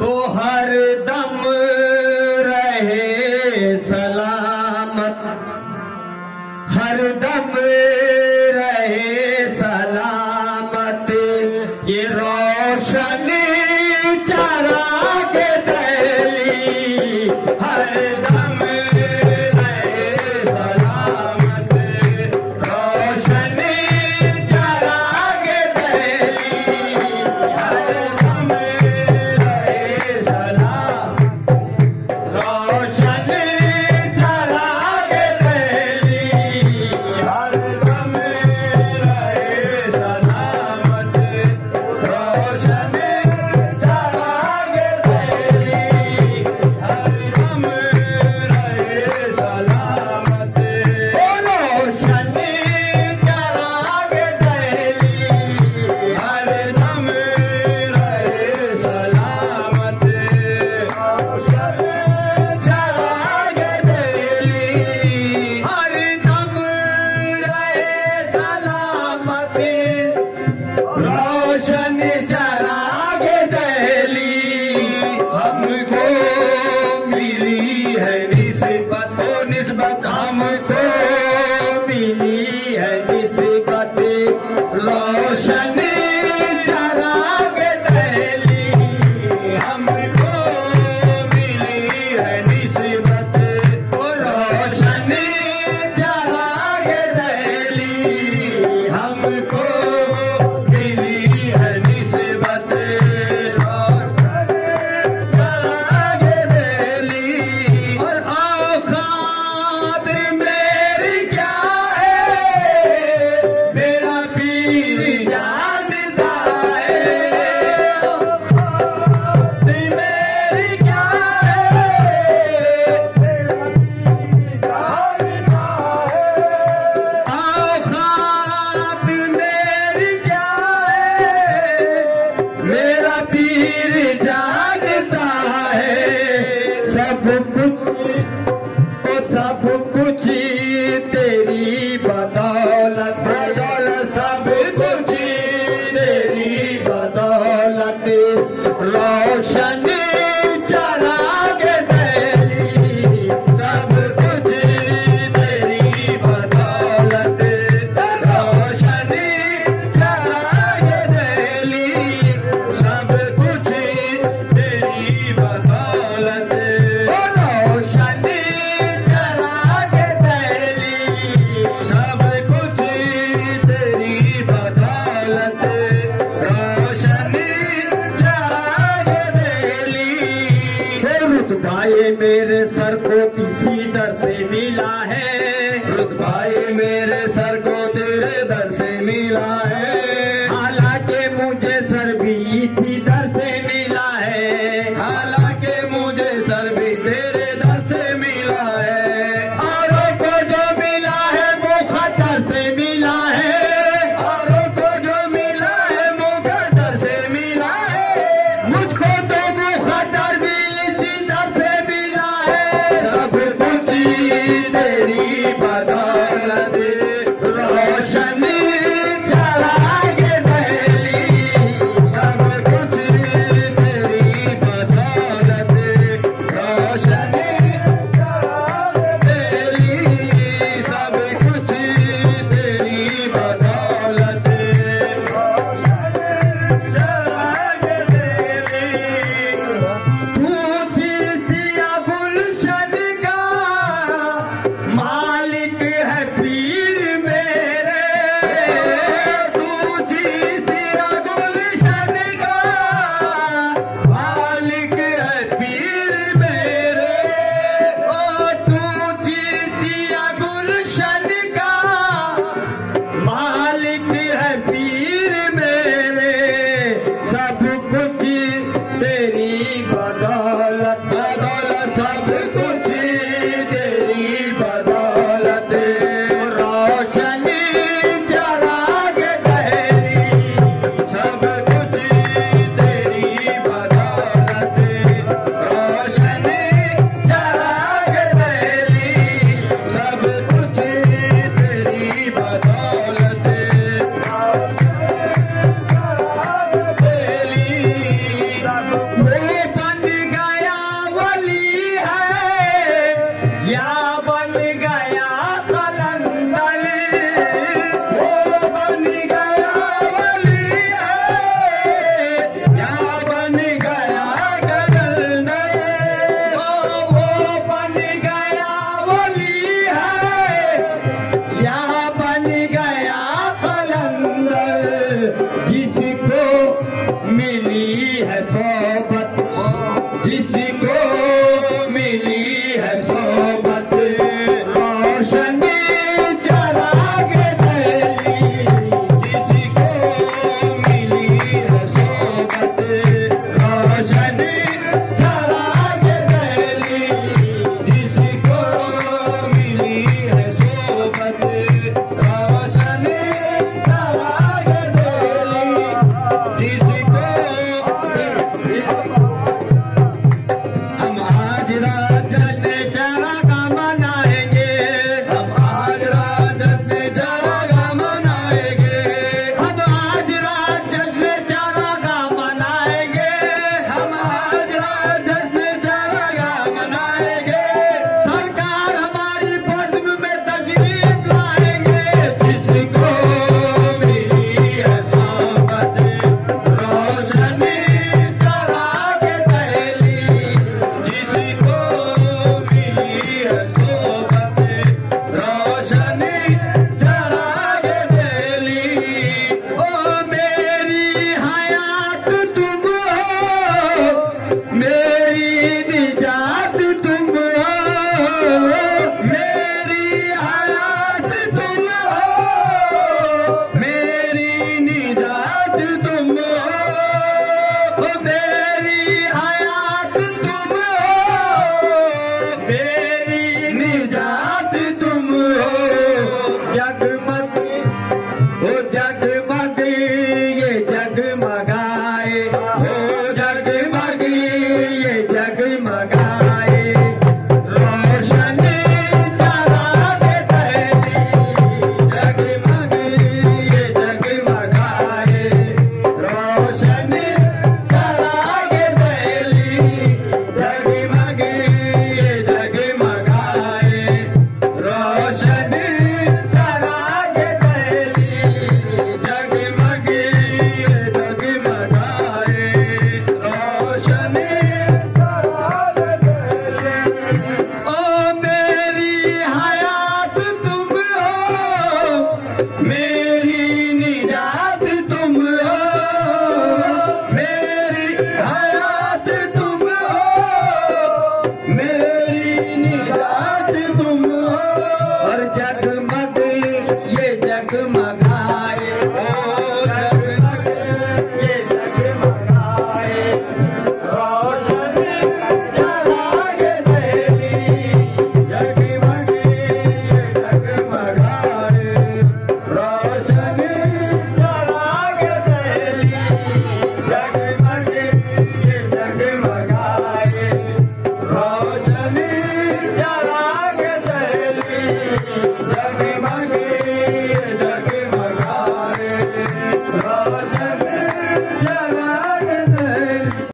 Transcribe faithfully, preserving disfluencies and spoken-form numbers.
तो हर दम रहे सलामत, हर दम रहे सलामत, ये रोशनी चराग दिली, हर दम रहे सलामत, रोशनी चराग दिली, हर दम रहे सलामत, रोशनी चराग दिली, हर दम रहे सलामत, रोशनी चराग दिली, हर दम रहे सलामत, ओ रोशनी चराग दिली, हर दम रहे सलामत, रोशनी चराग दिली, हर दम रहे सलामत, रोशनी चराग दिली, हमको मिली है निस्बत, ओ निस्बत हमको मिली है निस्बत, रोशनी चराग दिली, हमको मिली है निस्बत, ओ रोशनी चराग दिली, हमको मिली है निस्बत, रोशनी चराग दिली, और औकात मेरी क्या है, मेरा पीर जानता है, औकात मेरी क्या है, मेरा पीर जानता है, औकात मेरी क्या है, मेरा पीर जानता है, सब कुछ ओ सब कुछ तेरी बदौलत, बदौलत सब कुछ तेरी बदौलत, रोशनी चराग दिली, सब कुछ तेरी बदौलत, रोशनी चराग दिली, सब कुछ तेरी बदौलत, ओ रोशनी चराग दिली, सब कुछ तेरी बदौलत, रोशनी चराग दिली, हे रुतबाए मेरे सर को किसी दर से मिला है, रुतबाए मेरे सर को तेरे दर से मिला है, हालांकि मुझे सर भी इसी दर से मिला है, हालांकि मुझे सर भी तेरे दर से मिला है, औरों को जो मिला है वो खतर से मिला है, औरों को जो मिला है वो खतर से मिला है, मुझको तो वो खतर भी इसी दर से मिला है, सब कुछ तेरी बदौलत, जिसको मिली है सोबत रोशनी चराग दहली जिसको मिली है सोबत रोशनी चराग दहली जिसको मिली है सोबत रोशनी चराग दहली जिसको हम आज राजन चरागा मनाएंगे हम आज राजन चरागा मनाएंगे हम आज राजन चरागा मनाएंगे हम आज राजन चरागा मनाएंगे सरकार हमारी पद्म में तशरीफ लाएंगे जिसको मिली है सोबत रोशनी चराग दहली जिसको मिली है सोबत रोशनी चराग दहली ओ मेरी हयात तुम हो मेरी निजात तुम हो मेरी हयात तुम हो मेरी निजात तुम हो ओ मेरी हयात तुम हो मेरी निजात तुम हो जगमग ओ जगमग ये जगमगाए ओ जगमग ये जगमगाए रोशनी चराग दहली जगमग ये जगमगाए रोशनी चराग दहली जगमग ये जगमगाए रोशनी चराग दहली जगमग ये जगमगाए रोशनी